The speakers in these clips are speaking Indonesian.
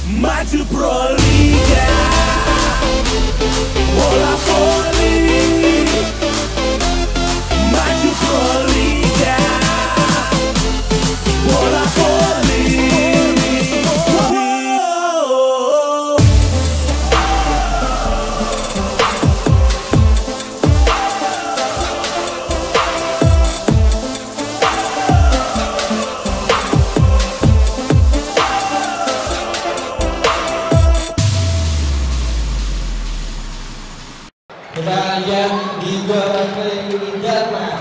Maju Proliga, bola voli. Maju Proliga, bola voli. Kita lihat di juara Jerman.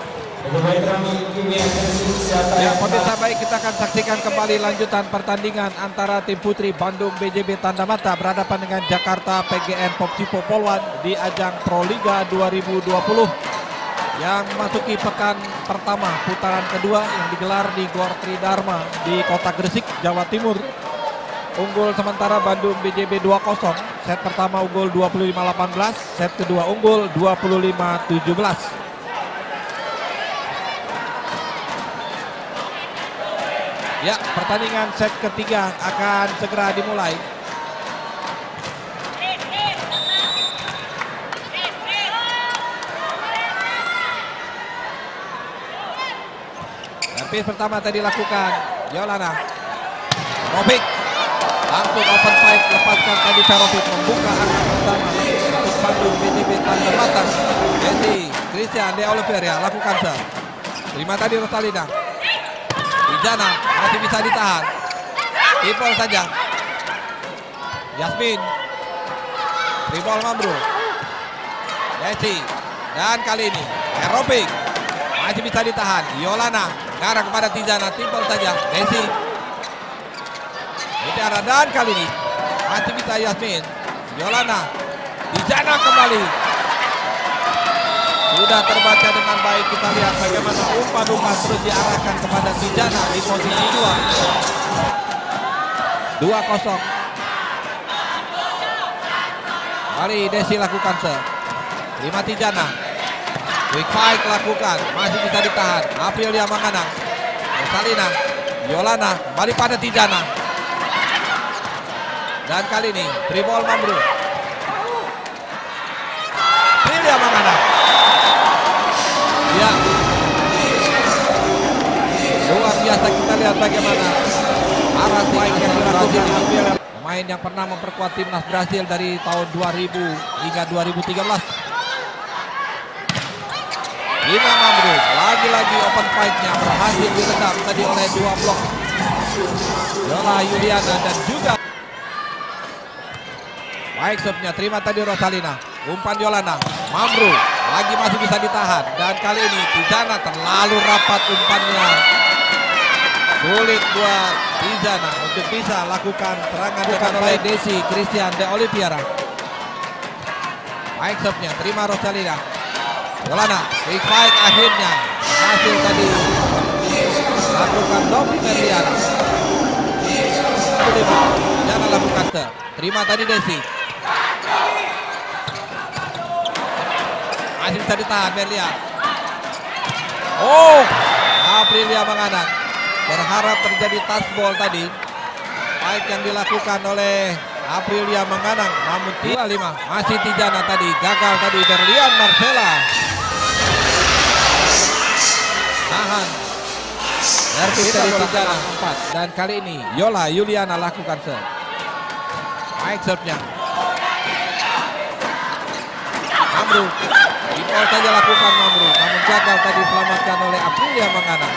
Ya, pemirsa baik, kita akan saksikan kembali lanjutan pertandingan antara tim putri Bandung BJB Tandamata berhadapan dengan Jakarta PGN Popsipo Polwan di ajang Proliga 2020 yang memasuki pekan pertama putaran kedua yang digelar di Gor Tridharma di Kota Gresik, Jawa Timur. Unggul sementara Bandung BJB 2-0, set pertama unggul 25-18, set kedua unggul 25-17. Ya, pertandingan set ketiga akan segera dimulai. Servis pertama tadi dilakukan Yolana. Robik langsung open fight, lepaskan tadi Robik membuka angka pertama untuk Bandung BJB Tandamata. Desi Christian De Oliveira lakukan serve. Terima tadi Rosalina. Tijana masih bisa ditahan. Tipol saja. Yasmin. Tribol Mambrul. Desi. Dan kali ini Aerobik masih bisa ditahan. Yolana ngarah kepada Tijana. Tipol saja. Desi. Mutiara, dan kali ini masih bisa Yasmin. Yolana. Tijana kembali. Sudah terbaca dengan baik, kita lihat bagaimana umpan-umpan terus diarahkan kepada Tijana di posisi 2-0. Kali Desi lakukan serve. Terima Tijana. Quick fight lakukan, masih bisa ditahan. Aprilia Manganang. Rosalina. Yolana kembali pada Tijana. Dan kali ini Tribol Mambrul. Aprilia Manganang. Ya, luar biasa, kita lihat bagaimana arah baik yang dilakukan pemain yang pernah memperkuat timnas Brasil dari tahun 2000 hingga 2013. Lina Mambrul, lagi-lagi open fight-nya berhasil diredam tadi oleh dua blok Yola Yuliana dan juga baik serve-nya, terima tadi Rosalina. Umpan Yolana, Mambrul lagi masih bisa ditahan, dan kali ini Tijana terlalu rapat umpannya. Sulit buat Tijana untuk bisa lakukan serangan dengan baik. Desi Christian De Oliveira. Baik serve-nya, terima Rosalina. Yolana, quick fight akhirnya hasil tadi lakukan Novi Merliana. Tijana lakukan serve, terima tadi Desi. Masih bisa ditahan Merlian. Oh, Aprilia Manganang berharap terjadi touchball tadi. Baik yang dilakukan oleh Aprilia Manganang, namun 25 masih Tijana tadi gagal tadi. Berlian Marcella tahan. Servis dari Tijana 4, dan kali ini Yola Yuliana lakukan serve. Baik serve-nya. Mambrul. Tipol saja lakukan Mambrul, namun gagal tadi diselamatkan oleh Aprilia Manganang.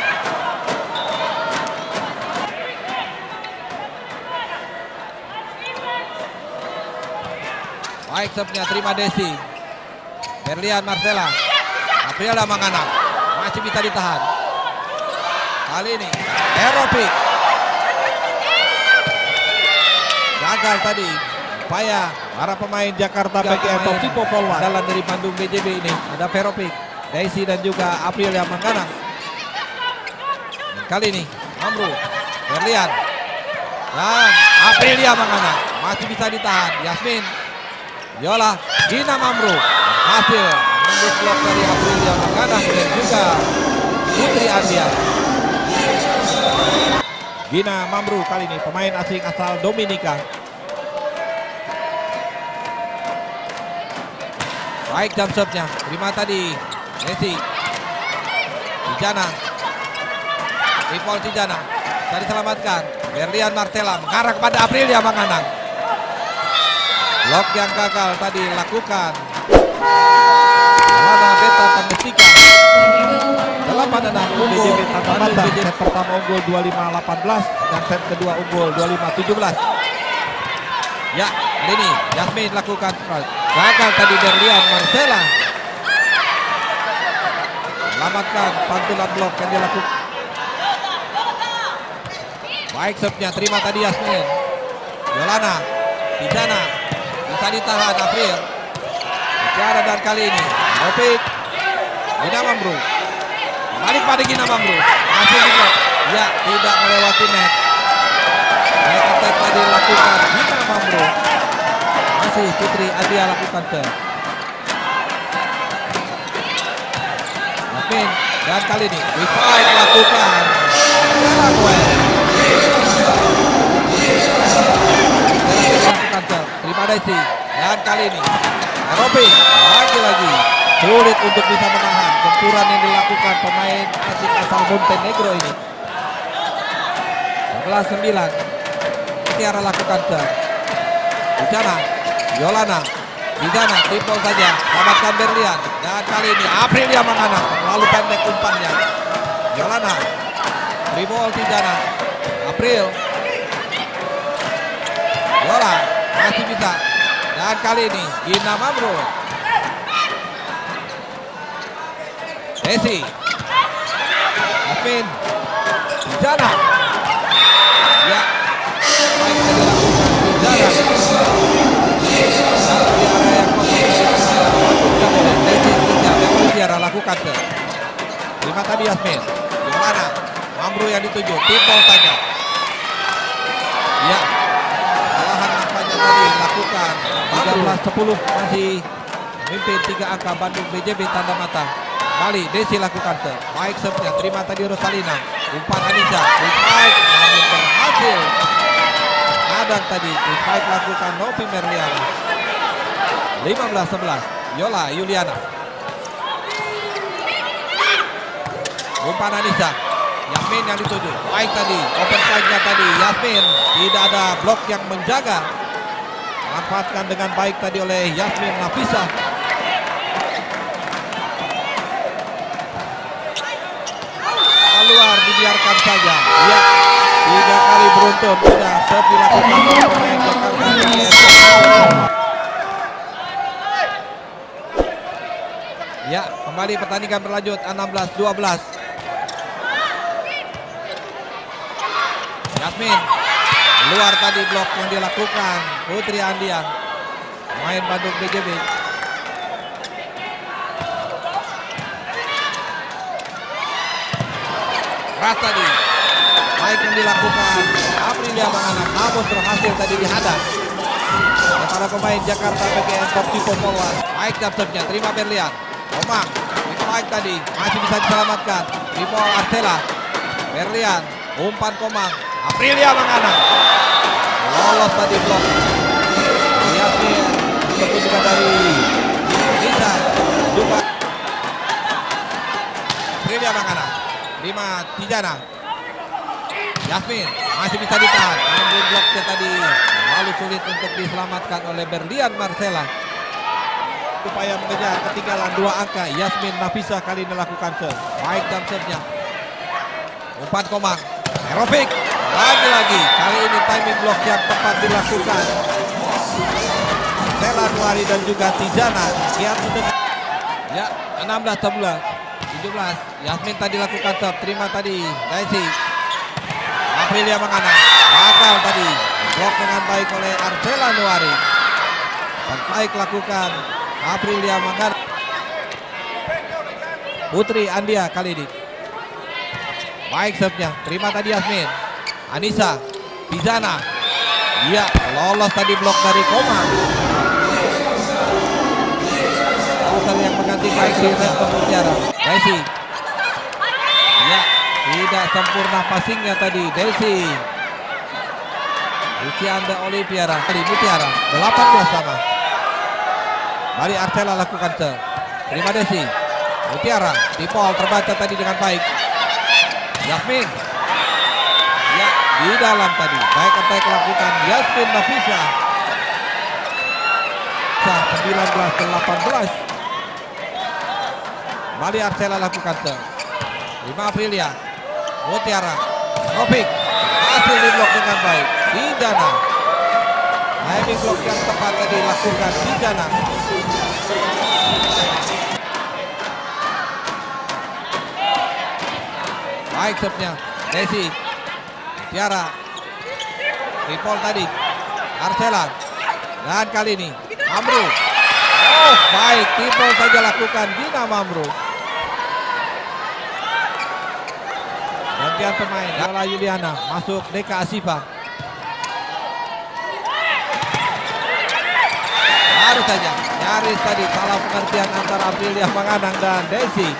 Baik serve-nya, terima Desi. Berlian Marcella. Aprilia Manganang masih bisa ditahan. Kali ini Aerobik. Gagal tadi upaya para pemain Jakarta PGN Popsipo Polwan dalam dari Bandung BJB ini. Ada Veropik, Desi dan juga Aprilia Manganang. Dan kali ini Mambrul, Berlian, dan Aprilia Manganang masih bisa ditahan. Yasmin, Yola, Gina Mambrul hasil menembus blok dari Aprilia Manganang dan juga Putri Andia. Gina Mamru kali ini pemain asing asal Dominika. Baik jump serve-nya, terima tadi Messi. Tijana. Ipol Tijana. Bisa diselamatkan. Berlian Marcella mengarah kepada Aprilia Manganang. Blok yang gagal tadi lakukan Lana Beta Pangustika. 8-6 BJB Tandamata. Set pertama unggul 25-18 dan set kedua unggul 25-17. Ya, ini Yasmin lakukan gagal tadi Berlian Marcella. Selamatkan pantulan blok yang dilakukan. Baik serve-nya, terima tadi Yasmin. Yolana, Tijana, bisa ditahan April. Bicara dan kali ini Opik, Gina Mamru. Balik pada Gina Mamru. Masih di blok. Ya, tidak melewati net. Net attack tadi lakukan Gina Mamru. Masih Putri Adia lakukan serve. Yasmin, dan kali ini Wisai lakukan Jalan Well. Terima Desi. Dan kali ini Robin lagi-lagi sulit untuk bisa menahan gempuran yang dilakukan pemain asing asal Montenegro ini. 11-9. Tiara lakukan serve. Tijana, Yolana, Tijana triple saja, selamatkan Berlian. Dan kali ini Aprilia Manganang terlalu pendek umpannya. Yolana, dribble Tijana, April, Yola masih bisa. Dan kali ini Gina Mamru. Desi, Yasmin, Tijana. Ya, baik tadi lakukan Tijana. Di area yang kosong Desi Tiara lakukan serve. Terima tadi Yasmin. Gimana? Mamru yang dituju, triple saja. Ya, kesalahan nampaknya tadi lakukan. 13-10 masih memimpin 3 angka Bandung BJB Tandamata. Kali Desi lakukan serve. Baik serve-nya, terima tadi Rosalina. Umpan Anissa, Spike namun berhasil. Kadang tadi Spike lakukan Novi Merliana. 15-11 Yola Yuliana. Umpan Anissa, Yasmin yang dituju. Baik tadi, open strike-nya tadi Yasmin. Tidak ada blok yang menjaga. Manfaatkan dengan baik tadi oleh Yasmin Nafisa. Keluar dibiarkan saja. Ya, 3 kali beruntun sudah serve dilakukan oleh pemain Jakarta. Ya, kembali pertandingan berlanjut 16-12. Yasmin keluar tadi blok yang dilakukan Putri Andian, main Bandung BJB. Keras tadi, baik yang dilakukan Aprilia Manganang, namun berhasil tadi dihadang oleh para pemain Jakarta PGN Popcipo Polwan. Baik jump-nya, terima Berlian. Omang, baik tadi, masih bisa diselamatkan. Triple Arcella, Berlian, umpan Komang, Aprilia Manganang. Lolos tadi blok. Yasmin, betul juga dari Nisa, juga Aprilia Manganang. 5 Tijana. Yasmin masih bisa ditahan, namun bloknya tadi lalu sulit untuk diselamatkan oleh Berlian Marcella. Upaya mengejar ketinggalan 2 angka. Yasmin Nafisa kali ini melakukan serve. Baik jump serve-nya. Umpan Komang. Aerobik. Lagi-lagi. Kali ini timing block yang tepat dilakukan. Stella Nuari dan juga Tijana. Lihat untuk. Ya, 16-11. 17. Yasmin tadi lakukan serve. Terima tadi Daisy. Aprilia Manganang. Gagal tadi. Blok dengan baik oleh Arcella Nuari. Dan baik lakukan Aprilia Manganang. Putri Andia kali ini. Baik serve-nya. Terima tadi Yasmin. Anissa. Tijana. Iya, lolos tadi blok dari Koma. Yang mengganti baik di red Mutiara. Daisy. Ya, Tidak sempurna passingnya tadi. Desi. Lucianda Oliviera. Kali Mutiara. 18 sama. Mari Arcela lakukan terima Desi. Mutiara. Tipol terbaca tadi dengan baik. Yasmin. Ya, di dalam tadi. Baik attack lakukan Yasmin Nafisa. 19-18. Mari Arcela lakukan terima Aprilia. Mutiara. Rofik. Hasil di blok dengan baik. Dijana. Timing blok yang tepat tadi lakukan Dijana. Baik serve-nya Desi. Tiara. Tripol tadi Arcela. Dan kali ini Mamru. Oh baik, tripol saja lakukan Gina Mamru. Gantian pemain Lola Yuliana. Masuk Deka Asifa. Baru saja nyaris tadi salah pengertian antara Aprilia Manganang dan Desi.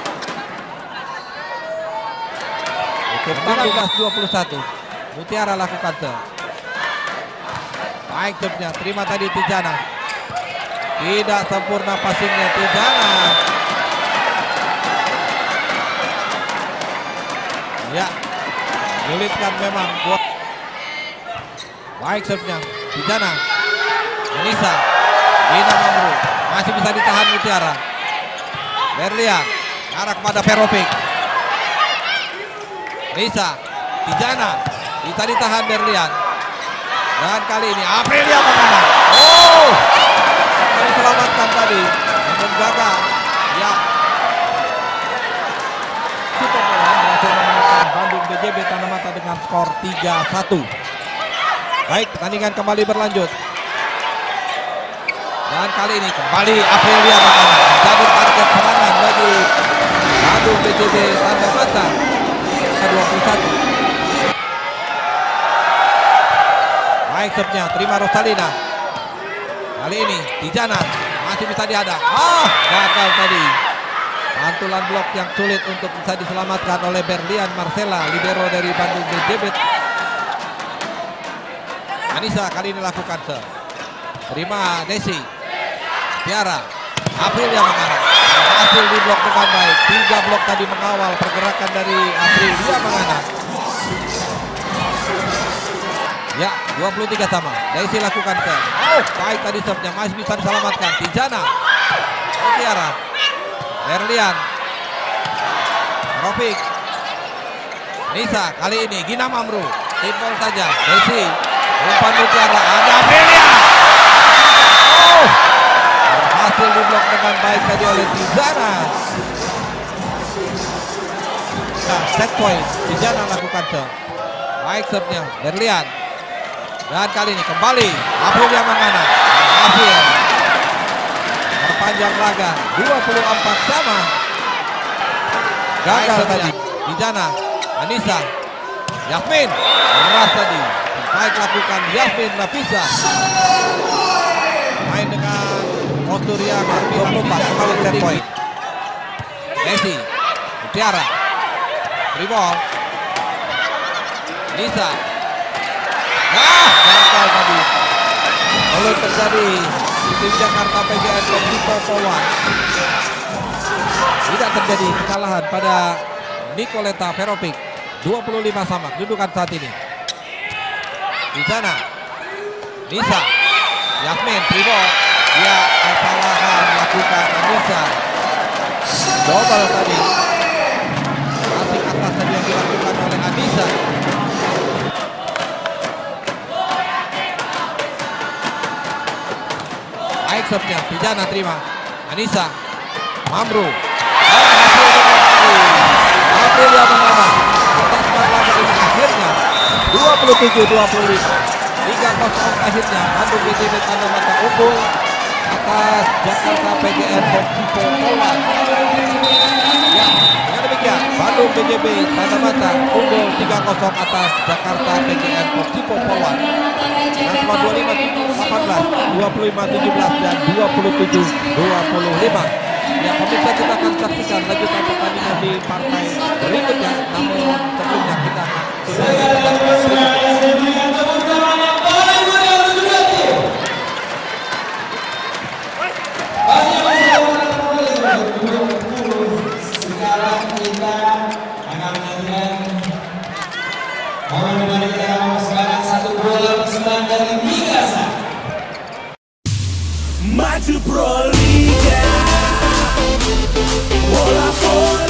19-21. Mutiara lakukan baik serve-nya. Terima tadi Tijana. Tidak sempurna passingnya Tijana. Ya, menyulitkan memang. Baik serve-nya Tijana. Anissa. Gina Mamru. Masih bisa ditahan Mutiara. Berlian. Arah kepada Perovic. Nisa. Tijana. Bisa ditahan Berlian. Dan kali ini Aprilia Manganang. Oh! Diselamatkan tadi. Namun gagal. Ya. Super Bola berhasil memenangkan Bandung BJB Tandamata dengan skor 3-1. Baik, pertandingan kembali berlanjut. Dan kali ini kembali Aprilia Manganang menjadi target serangan bagi Bandung BJB Tandamata. 21. Baik serve-nya, terima Rosalina. Kali ini Tijana masih bisa dihadang. Gagal tadi. Pantulan blok yang sulit untuk bisa diselamatkan oleh Berlian Marcela, libero dari Bandung BJB. Anissa kali ini lakukan serve. Terima Desi. Tiara. Aprilia Manganang. Hasil di blok dengan baik. 3 blok tadi mengawal pergerakan dari Aprilia Manganang. Ya, 23 sama. Desi lakukan serve. Oh, baik tadi serve-nya masih bisa diselamatkan. Tijana. Mutiara. Berlian. Rofik. Nisa kali ini Gina Mamru. Tipol saja. Desi. Umpan Mutiara. Ada Aprilia. Oh. Berhasil diblok dengan baik tadi oleh Tijana. Nah, set point. Tijana lakukan serve. Baik serve-nya Berlian. Dan kali ini kembali Aprilia Manganang. Berhasil perpanjang laga 24 sama. Gagal tadi Tijana. Anissa. Yasmin. Keras tadi. Baik lakukan Yasmin Nafisa. Main dengan postur yang 24 kembali set point. Desi. Mutiara. Ribol. Nisa. Gagal tadi. Lalu terjadi tim Jakarta PGN Popcipo Polwan. Tidak terjadi kesalahan pada Nicoleta Perovic. 25 sama kedudukan saat ini. Di sana Nisa. Yasmin Tribol. Dia kesalahan melakukan Anissa. Double tadi. Passing atas tadi yang dilakukan oleh Anissa. Baik serve-nya, Tijana terima. Anissa. Mamru. Aprilia Manganang. Atas laga ini akhirnya 27-25. 3-0 akhirnya Bandung BJB Tandamata unggul atas Jakarta PGN Popcipo Polwan. Ya, dengan demikian Bandung BJB Tandamata unggul 3-0 atas Jakarta PGN Popcipo Polwan. Dan skor 25-18, 25-17 dan 27-25. Ya pemirsa, kita akan saksikan lanjutan pertandingan di partai berikutnya. Namun sebelumnya kita akan sekarang kita akan menyanyikan momen dimana kita akan mempersembahkan satu bola persembahan dari Mikasa. Maju Pro Liga, bola voli.